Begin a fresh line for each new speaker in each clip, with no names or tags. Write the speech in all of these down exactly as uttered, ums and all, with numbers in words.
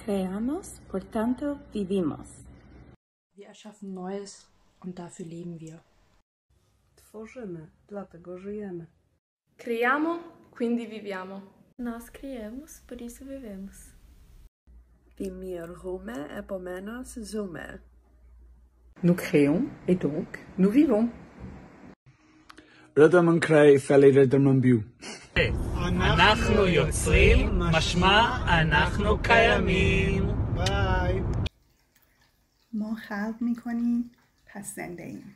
Creamos, por tanto vivimos.
Wir erschaffen Neues und dafür leben wir.
Tworzymy, dlatego żyjemy.
Creiamo, quindi viviamo.
Nós criamos, por isso vivemos.
Δημιουργούμε, επομένως ζούμε.
Nous créons et donc nous vivons.
Rydym yn creu fel ei rydym yn byw.
אנחנו יוצרים, משמע אנחנו קיימים.
ביי. ما خلق میکنیم پس زنده ایم.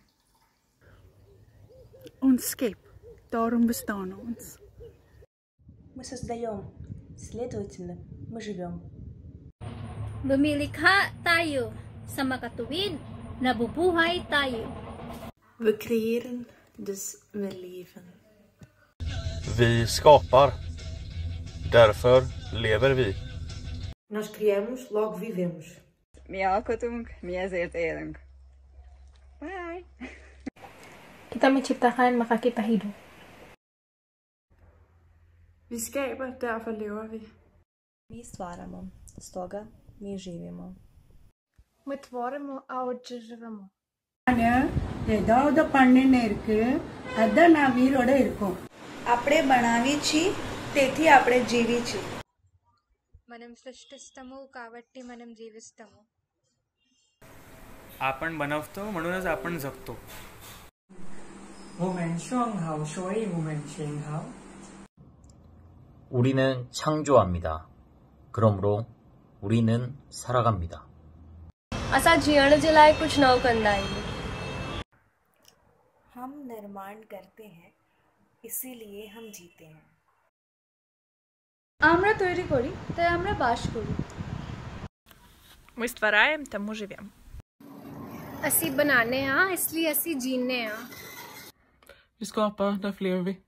Ons skep, daarom bestaan ons.
Мы создаем, следовательно, мы живем.
Lumilikha tayo, sa makatuwid, nabubuhay tayo.
We creëren, dus we leven.
Vi skapar, därför lever vi.
Nós criamos, logo vivemos.
Mi alkotunk, mi ezért élünk. Bye!
Kita menciptakan, maka kita hidup.
Vi skaber, derfor lever vi.
Mi stvaramo, stoga mi živimo.
Мы творимо, а отже живемо.
ஏதாவது பண்ணின்னு இருக்கு அதான் நான் வீரோட இருக்கோம்.
આપણે બનાવી છી તેથી આપણે જીવી છી.
మనం సృష్టిస్తాము కాబట్టి మనం జీవిస్తాము.
आपण बनवतो म्हणूनच आपण जगतो.
우리는 창조합니다. 그러므로 우리는 살아갑니다.
असां जीअण जे लाइ कुछ नओं कंदा आहियूं.
हम निर्माण करते हैं, इसीलिए हम जीते हैं.
আমরা তৈরি করি, তাই আমরা বাস করি.
Мы ствараем, тому живем.
ਅਸੀਂ ਬਣਾਉਂਦੇ ਹਾਂ, ਇਸ ਲਈ ਅਸੀਂ ਜੀਨੇ ਹਾਂ.
Vi skapar, därför lever vi.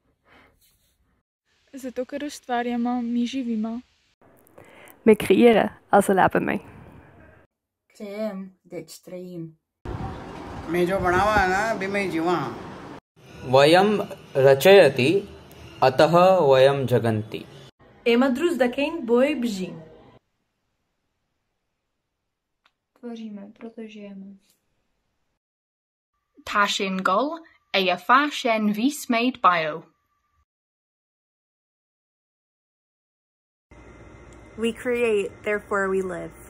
Zato ker ustvarjamo, mi živimo.
Me creëren, also leben we.
Creem, deci trăim.
मैं जो बनावा है ना भी मैं जीवा.
वयम रचयति, अतः वयम जगन्ति.
Emadrus dakein boi bžin.
Tvoříme, proto žijeme.
Tashin gol, a fashion vis made bio.
We create, therefore we live.